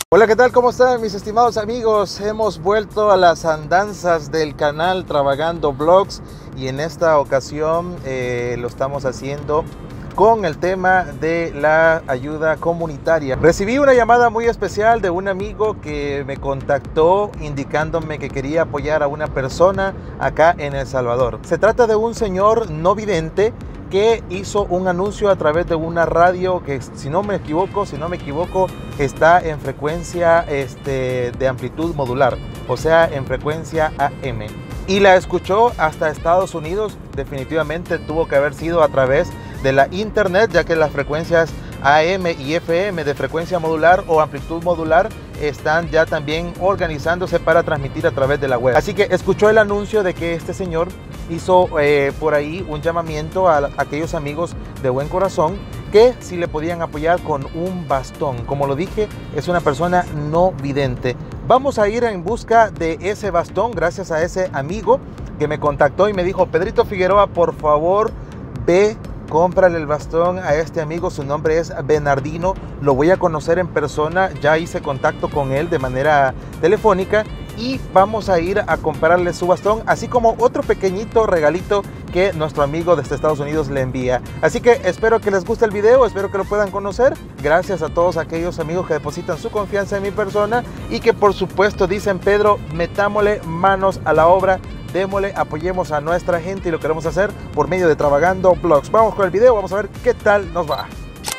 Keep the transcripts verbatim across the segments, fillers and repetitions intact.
Hola, ¿qué tal? ¿Cómo están mis estimados amigos? Hemos vuelto a las andanzas del canal Travagando Vlogs y en esta ocasión eh, lo estamos haciendo con el tema de la ayuda comunitaria. Recibí una llamada muy especial de un amigo que me contactó indicándome que quería apoyar a una persona acá en El Salvador. Se trata de un señor no vidente que hizo un anuncio a través de una radio que, si no me equivoco, si no me equivoco, está en frecuencia este, de amplitud modular, o sea, en frecuencia A M. Y la escuchó hasta Estados Unidos. Definitivamente tuvo que haber sido a través de la internet, ya que las frecuencias A M y F M de frecuencia modular o amplitud modular están ya también organizándose para transmitir a través de la web. Así que escuchó el anuncio de que este señor hizo eh, por ahí un llamamiento a, a aquellos amigos de buen corazón que si le podían apoyar con un bastón. Como lo dije, es una persona no vidente. Vamos a ir en busca de ese bastón gracias a ese amigo que me contactó y me dijo: Pedrito Figueroa, por favor, ve, cómprale el bastón a este amigo. Su nombre es Bernardino, lo voy a conocer en persona, ya hice contacto con él de manera telefónica y vamos a ir a comprarle su bastón, así como otro pequeñito regalito que nuestro amigo desde Estados Unidos le envía. Así que espero que les guste el video, espero que lo puedan conocer. Gracias a todos aquellos amigos que depositan su confianza en mi persona y que por supuesto dicen: Pedro, metámosle manos a la obra, démosle, apoyemos a nuestra gente, y lo queremos hacer por medio de Travagando Vlogs. Vamos con el video, vamos a ver qué tal nos va.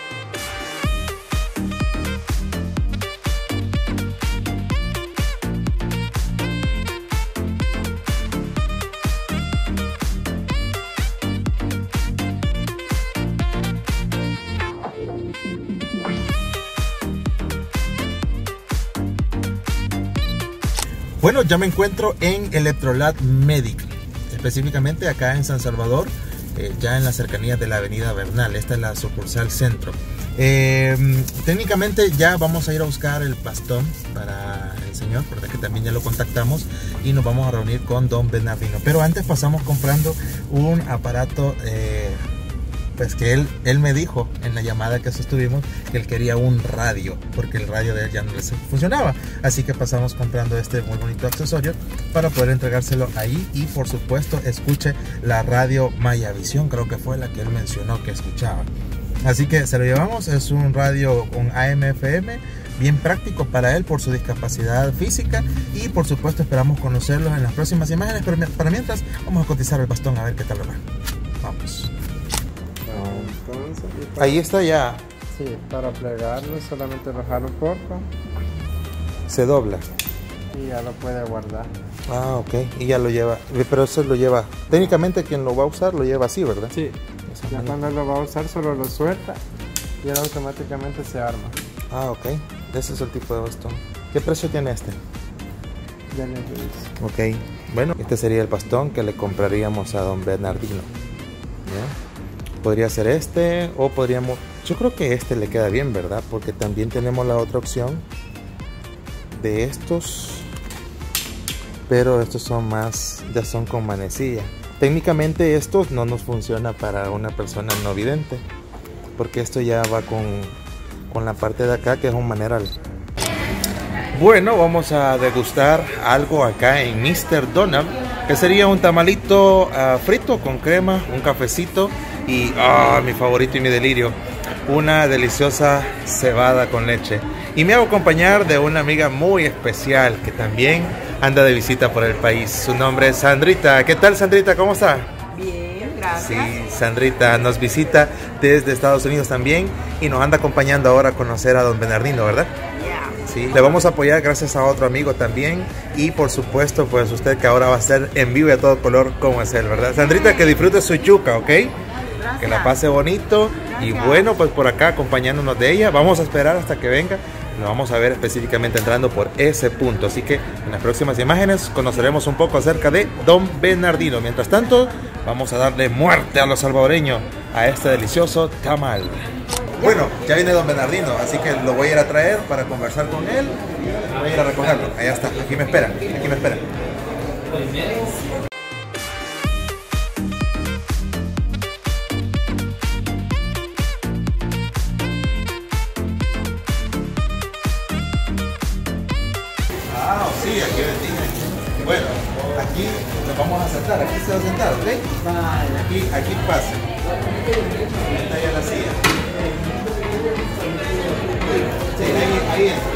Bueno, ya me encuentro en Electrolab Medic, específicamente acá en San Salvador, eh, ya en las cercanías de la avenida Bernal. Esta es la sucursal centro. Eh, técnicamente ya vamos a ir a buscar el bastón para el señor, porque también ya lo contactamos y nos vamos a reunir con don Bernardino. Pero antes pasamos comprando un aparato eh, pues que él, él me dijo en la llamada que sostuvimos que él quería un radio, porque el radio de él ya no le funcionaba. Así que pasamos comprando este muy bonito accesorio para poder entregárselo ahí. Y por supuesto escuche la radio Mayavisión, creo que fue la que él mencionó que escuchaba. Así que se lo llevamos. Es un radio con A M F M, bien práctico para él por su discapacidad física. Y por supuesto esperamos conocerlos en las próximas imágenes. Pero para mientras vamos a cotizar el bastón a ver qué tal va. Vamos. Entonces, para, ahí está ya. Sí, para plegarlo solamente lo jalo un poco. Se dobla. Y ya lo puede guardar. Ah, ok. Y ya lo lleva. Pero eso lo lleva. Técnicamente quien lo va a usar lo lleva así, ¿verdad? Sí. Ya manera. Cuando lo va a usar solo lo suelta y él automáticamente se arma. Ah, ok. Ese es el tipo de bastón. ¿Qué precio tiene este? Ya les dice. Ok. Bueno, este sería el bastón que le compraríamos a don Bernardino. ¿Ya? Podría ser este o podríamos... Yo creo que este le queda bien, ¿verdad? Porque también tenemos la otra opción de estos, pero estos son más, ya son con manecilla. Técnicamente estos no nos funciona para una persona no vidente, porque esto ya va con, con la parte de acá que es un maneral. Bueno, vamos a degustar algo acá en mister Donald, que sería un tamalito uh, frito con crema, un cafecito y oh, mi favorito y mi delirio, una deliciosa cebada con leche. Y me hago acompañar de una amiga muy especial que también anda de visita por el país. Su nombre es Sandrita. ¿Qué tal, Sandrita? ¿Cómo está? Bien, gracias. Sí, Sandrita nos visita desde Estados Unidos también y nos anda acompañando ahora a conocer a don Bernardino, ¿verdad? Sí, le vamos a apoyar gracias a otro amigo también. Y por supuesto, pues usted que ahora va a ser en vivo y a todo color como es él, ¿verdad? Sandrita, que disfrute su yuca, ¿ok? Gracias. Que la pase bonito. Gracias. Y bueno, pues por acá acompañándonos de ella. Vamos a esperar hasta que venga. Nos vamos a ver específicamente entrando por ese punto. Así que en las próximas imágenes conoceremos un poco acerca de don Bernardino. Mientras tanto, vamos a darle muerte a los salvadoreños a este delicioso tamal. Bueno, ya viene don Bernardino, así que lo voy a ir a traer para conversar con él. Voy a ir a recogerlo. Allá está, aquí me esperan, aquí me esperan. Sí, aquí bendiga. Bueno, aquí nos vamos a sentar, aquí se va a sentar, ¿ok? Aquí, aquí pase. Está ya la silla. Sí, ahí, ahí entra.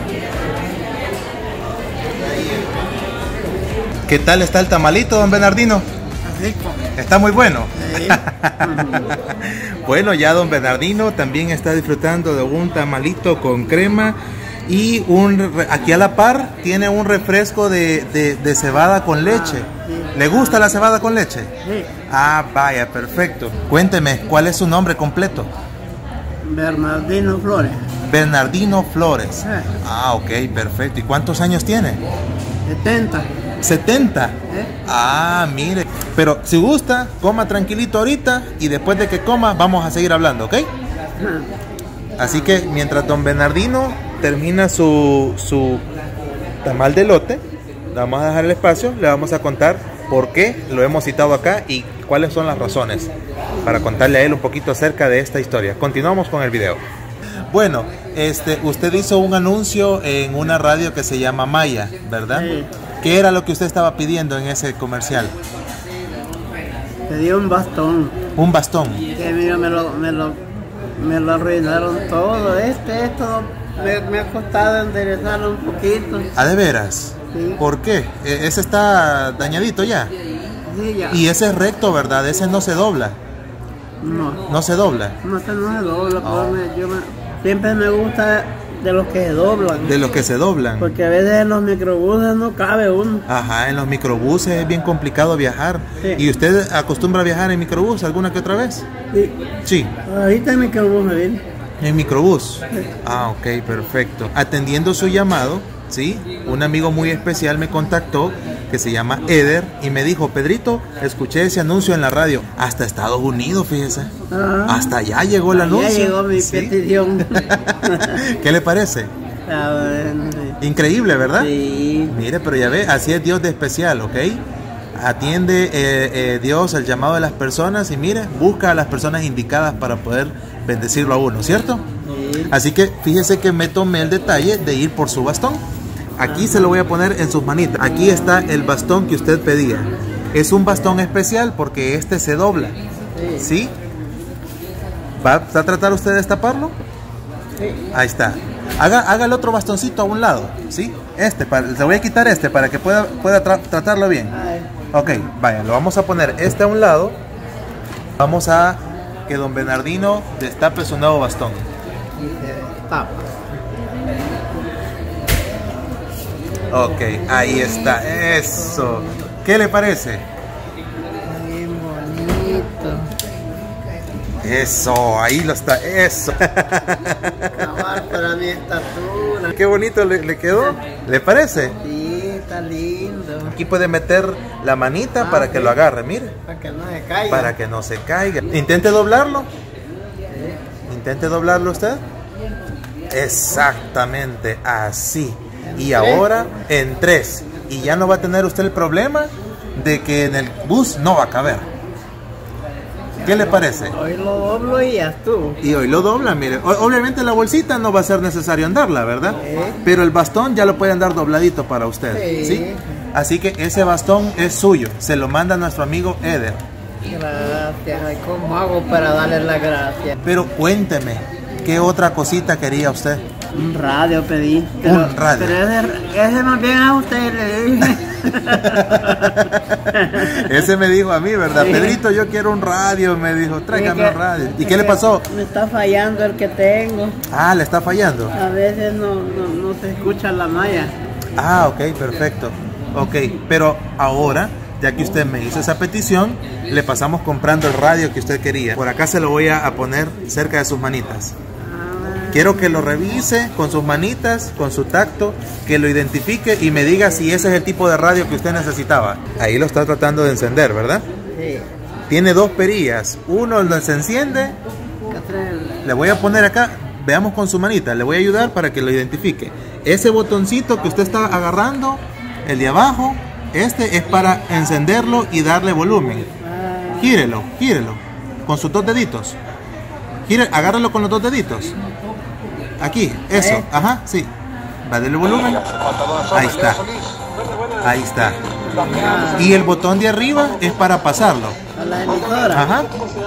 Ahí entra. ¿Qué tal está el tamalito, don Bernardino? Rico. Está muy bueno. Sí. Bueno, ya don Bernardino también está disfrutando de un tamalito con crema y un aquí a la par tiene un refresco de, de, de cebada con leche. Ah, sí. ¿Le gusta la cebada con leche? Sí. Ah, vaya, perfecto. Cuénteme, ¿cuál es su nombre completo? Bernardino Flores. Bernardino Flores. Sí. Ah, ok, perfecto. ¿Y cuántos años tiene? setenta. setenta. ¿Eh? Ah, mire. Pero si gusta, coma tranquilito ahorita y después de que coma vamos a seguir hablando, ¿ok? Así que mientras don Bernardino termina su, su tamal de elote, le vamos a dejar el espacio, le vamos a contar por qué lo hemos citado acá y cuáles son las razones para contarle a él un poquito acerca de esta historia. Continuamos con el video. Bueno, este, usted hizo un anuncio en una radio que se llama Maya, ¿verdad? Sí. ¿Qué era lo que usted estaba pidiendo en ese comercial? Pedí un bastón. Un bastón. Que mira, me lo, me lo, me lo arruinaron todo. Este, esto me, me ha costado enderezarlo un poquito. ¿Ah, de veras? Sí. ¿Por qué? E- ese está dañadito ya. Sí, ya. Y ese es recto, ¿verdad? Ese no se dobla. No, No se dobla. no, este no se dobla. Oh. Pero me- yo me- siempre me gusta de los que se doblan. De los que se doblan. Porque a veces en los microbuses no cabe uno. Ajá, en los microbuses es bien complicado viajar. Sí. ¿Y usted acostumbra a viajar en microbús alguna que otra vez? Sí. Sí, Ahorita el microbús me viene. en microbús. Ah, ok, perfecto. Atendiendo su llamado, ¿sí? Un amigo muy especial me contactó que se llama Eder y me dijo, Pedrito, escuché ese anuncio en la radio. Hasta Estados Unidos, fíjese. Ah. Hasta allá llegó el anuncio. Ya llegó mi Sí. petición. ¿Qué le parece? Ah, bueno, sí. Increíble, ¿verdad? Sí. Mire, pero ya ve, así es Dios de especial, ¿ok? Atiende eh, eh, Dios el llamado de las personas y mire, busca a las personas indicadas para poder bendecirlo a uno, ¿cierto? Sí. Así que fíjese que me tomé el detalle de ir por su bastón. Aquí se lo voy a poner en sus manitas. Aquí está el bastón que usted pedía. Es un bastón especial porque este se dobla, Sí. ¿sí? ¿Va a tratar usted de destaparlo? Sí. Ahí está. Haga, haga el otro bastoncito a un lado, ¿sí? Este, para, le voy a quitar este para que pueda, pueda tra- tratarlo bien. Ay, Ok, vaya, lo vamos a poner este a un lado. Vamos a que don Bernardino destape su nuevo bastón. y se tapa. Ok, ahí está, eso. ¿Qué le parece? Bien bonito. Eso, ahí lo está, eso. Cabal para mi estatura. Qué bonito le, le quedó. ¿Le parece? Sí, está lindo. Aquí puede meter la manita Ah, para que sí. lo agarre, mire. Para que no se caiga. Para que no se caiga. Intente doblarlo. Intente doblarlo usted. Exactamente así. Y ahora en tres. Y ya no va a tener usted el problema de que en el bus no va a caber. ¿Qué le parece? Hoy lo doblo y ya estuvo. Y hoy lo dobla, mire. O- Obviamente la bolsita no va a ser necesario andarla, ¿verdad? Sí. Pero el bastón ya lo puede andar dobladito para usted. Sí. ¿Sí? Así que ese bastón es suyo. Se lo manda nuestro amigo Eder. Gracias. Ay, ¿cómo hago para darle las gracias? Pero cuénteme, ¿qué otra cosita quería usted? Un radio pedí. Un radio. Pero ese, ese más bien a usted le dije. Ese me dijo a mí, ¿verdad? Sí. Pedrito, yo quiero un radio, me dijo, tráigame Es un que- radio. ¿Y es qué le que pasó? Me está fallando el que tengo. Ah, le está fallando. A veces no, no, no se escucha la malla. Ah, ok, perfecto. Ok, pero ahora, ya que usted me hizo esa petición, le pasamos comprando el radio que usted quería. Por acá se lo voy a a poner cerca de sus manitas. Ah, Quiero que lo revise con sus manitas, con su tacto, que lo identifique y me diga si ese es el tipo de radio que usted necesitaba. Ahí lo está tratando de encender, ¿verdad? sí. Tiene dos perillas. Uno lo se enciende. ¿Qué trae? Le voy a poner acá, veamos con su manita, le voy a ayudar para que lo identifique. Ese botoncito que usted está agarrando, el de abajo, este es para encenderlo y darle volumen. Ah, Gírelo, gírelo, con sus dos deditos. Gire, agárralo con los dos deditos. Aquí, eso, ¿Eh? ajá, sí. Va del volumen. Ahí está. Ahí está. Y el botón de arriba es para pasarlo. A la emisora. Ajá.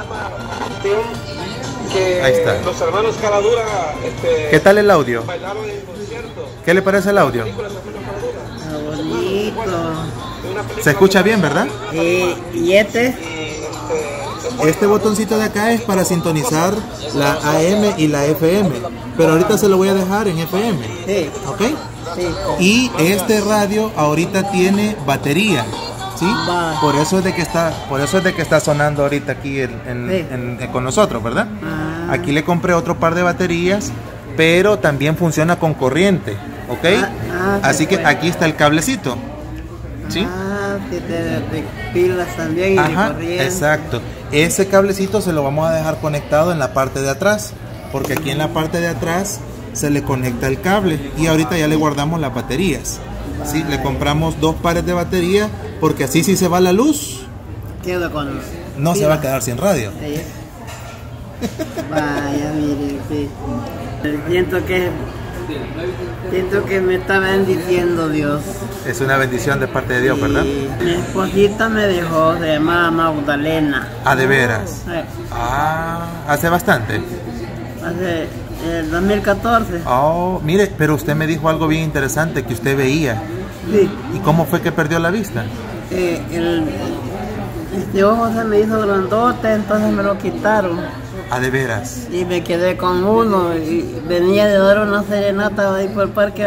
Ahí está. Los hermanos Caladura, este, ¿Qué tal el audio? bailaron en el concierto. ¿Qué le parece el audio? Ah, bonito. Se escucha bien, ¿verdad? Eh, y este, Este botoncito de acá es para sintonizar la A M y la F M, pero ahorita se lo voy a dejar en F M, sí, ¿ok? sí. Y este radio ahorita tiene batería, ¿sí? Va. Por eso es de que está, por eso es de que está sonando ahorita aquí en- en- Sí. en- en- con nosotros, ¿verdad? Ah. Aquí le compré otro par de baterías, pero también funciona con corriente, ¿ok? Ah, ah, Así que pues. aquí está el cablecito, ¿sí? Ah, sí, de, de pilas también y de Ajá, corriente. exacto. Ese cablecito se lo vamos a dejar conectado en la parte de atrás, porque aquí en la parte de atrás se le conecta el cable y ahorita ya le guardamos las baterías. Sí, le compramos dos pares de batería porque así si se va la luz Quedo con no se pilas. va a quedar sin radio. Sí. Vaya, mire, sí. Siento que siento que me está bendiciendo Dios. Es una bendición de parte de Dios, ¿verdad? Y mi esposita me dejó, se llamaba Magdalena. Ah, de veras. Eh, Ah, hace bastante. Hace el dos mil catorce. Oh, mire, pero usted me dijo algo bien interesante que usted veía. Sí. ¿Y cómo fue que perdió la vista? Eh, el, este ojo se me hizo grandote, entonces me lo quitaron. Ah, de veras. Y me quedé con uno y venía de dar una serenata ahí por el Parque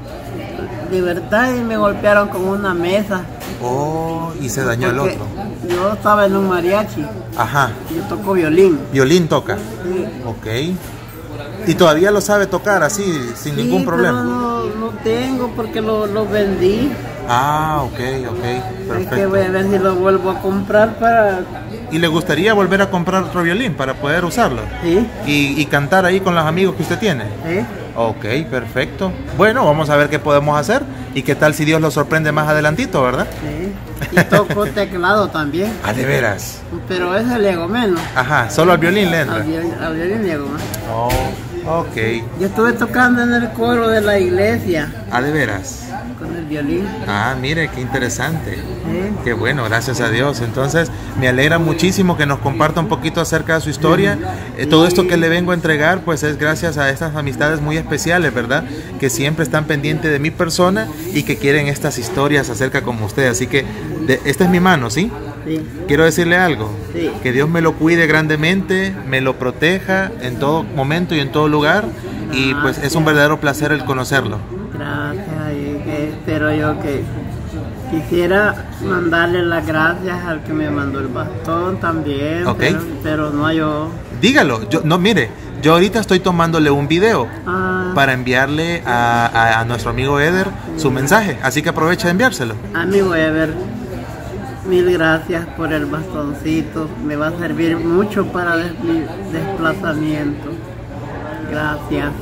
Libertad y me golpearon con una mesa. Oh, y se dañó el Porque otro. Yo estaba en un mariachi, Ajá. yo toco violín. Violín toca. Sí. Ok. ¿Y todavía lo sabe tocar así, sin Sí, ningún problema? pero no, no tengo porque lo, lo vendí. Ah, ok, ok. Es que Perfecto. voy a ver si lo vuelvo a comprar para... ¿Y le gustaría volver a comprar otro violín para poder usarlo? Sí, Y, y cantar ahí con los amigos que usted tiene. sí. Ok, perfecto. Bueno, vamos a ver qué podemos hacer y qué tal si Dios lo sorprende más adelantito, ¿verdad? Sí. Y toco teclado también, Ah, de veras. pero ese le hago menos. Ajá, solo al violín le Al entra. violín, al violín le hago más. Oh, ok. Yo estuve tocando en el coro de la iglesia Ah, de veras. con el violín. Ah, mire, qué interesante. Sí. Qué bueno, gracias a Dios. Entonces, me alegra muchísimo que nos comparta un poquito acerca de su historia. Eh, todo esto que le vengo a entregar, pues es gracias a estas amistades muy especiales, ¿verdad? Que siempre están pendientes de mi persona y que quieren estas historias acerca como usted. Así que, de- esta es mi mano, ¿sí? Sí. Quiero decirle algo. Sí. Que Dios me lo cuide grandemente, me lo proteja en todo momento y en todo lugar. Y pues es un verdadero placer el conocerlo. Gracias. Y que espero yo que quisiera mandarle las gracias al que me mandó el bastón también. Ok. Pero, pero no yo. Dígalo. Yo, no, mire, yo ahorita estoy tomándole un video Ah, para enviarle a, a- a nuestro amigo Eder su mensaje, así que aprovecha de enviárselo. amigo Ever, mil gracias por el bastoncito. Me va a servir mucho para des- mi desplazamiento. Gracias.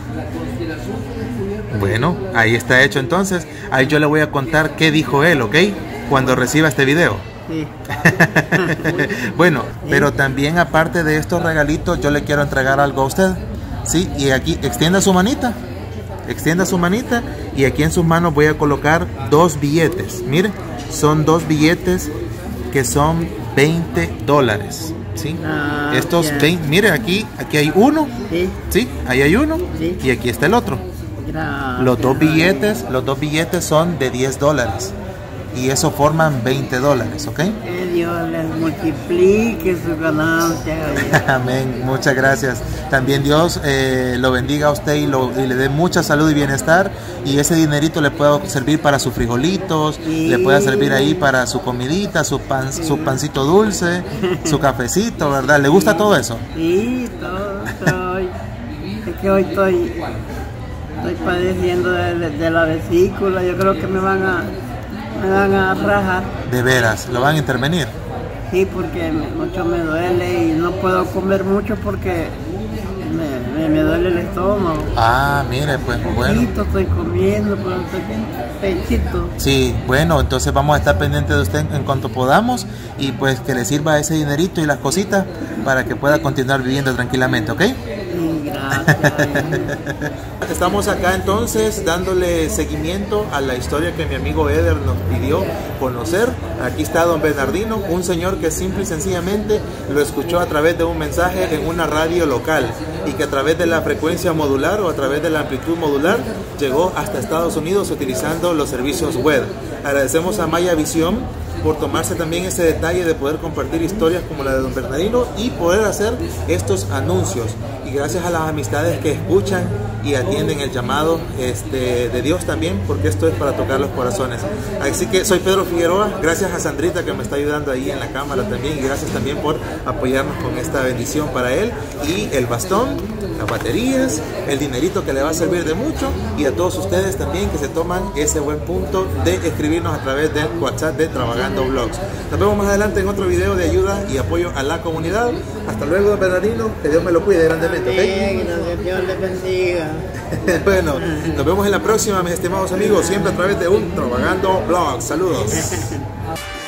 Bueno, ahí está hecho entonces. Ahí yo le voy a contar qué dijo él, ¿ok? Cuando reciba este video. Sí. Bueno, pero también aparte de estos regalitos, yo le quiero entregar algo a usted. Sí, y aquí extienda su manita. Extienda su manita y aquí en sus manos voy a colocar dos billetes. Mire, son dos billetes que son veinte dólares. ¿Sí? Ah, Estos ya. veinte, mire, aquí, aquí hay uno. Sí. Sí, ahí hay uno. Sí. Y aquí está el otro. Gracias. Los dos billetes, los dos billetes son de diez dólares. Y eso forman veinte dólares, ¿ok? Que Dios les multiplique su ganancia. Amén, muchas gracias. También Dios eh, lo bendiga a usted y, lo, y le dé mucha salud y bienestar. Y ese dinerito le pueda servir para sus frijolitos, Sí. le pueda servir ahí para su comidita, su, pan, su pancito dulce, su cafecito, ¿verdad? ¿Le gusta todo eso? Sí, todo estoy. Es que hoy estoy, estoy padeciendo de, de- de la vesícula. Yo creo que me van a, me van a rajar. De veras, lo van a intervenir. Sí, porque me- mucho me duele y no puedo comer mucho porque me, me, me duele el estómago. Ah, mire, pues bueno. Poquito estoy comiendo, pero estoy pechito. Sí, bueno, entonces vamos a estar pendientes de usted en cuanto podamos y pues que le sirva ese dinerito y las cositas para que pueda continuar viviendo tranquilamente, ¿ok? Sí, gracias. Estamos acá entonces dándole seguimiento a la historia que mi amigo Eder nos pidió conocer. Aquí está don Bernardino, un señor que simple y sencillamente lo escuchó a través de un mensaje en una radio local y que a través de la frecuencia modular o a través de la amplitud modular llegó hasta Estados Unidos utilizando los servicios web. Agradecemos a Maya Visión por tomarse también ese detalle de poder compartir historias como la de don Bernardino y poder hacer estos anuncios. Y gracias a las amistades que escuchan y atienden el llamado este, de Dios también, porque esto es para tocar los corazones. Así que soy Pedro Figueroa, gracias a Sandrita que me está ayudando ahí en la cámara también, y gracias también por apoyarnos con esta bendición para él, y el bastón, las baterías, el dinerito que le va a servir de mucho, y a todos ustedes también que se toman ese buen punto de escribirnos a través del WhatsApp de Travagando Blogs. Nos vemos más adelante en otro video de ayuda y apoyo a la comunidad. Hasta luego, don Bernardino, que Dios me lo cuide grandemente. Amén, que Dios le bendiga. Bueno, nos vemos en la próxima, mis estimados amigos, siempre a través de un Travagando Blogs. Saludos.